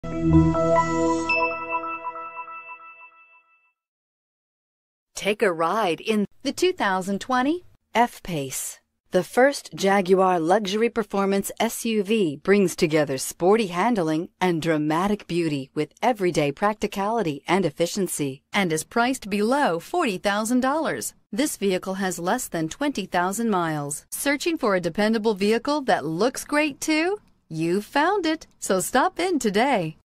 Take a ride in the 2020 F-PACE. The first Jaguar luxury performance SUV brings together sporty handling and dramatic beauty with everyday practicality and efficiency, and is priced below $40,000. This vehicle has less than 20,000 miles. Searching for a dependable vehicle that looks great too? You found it, so stop in today.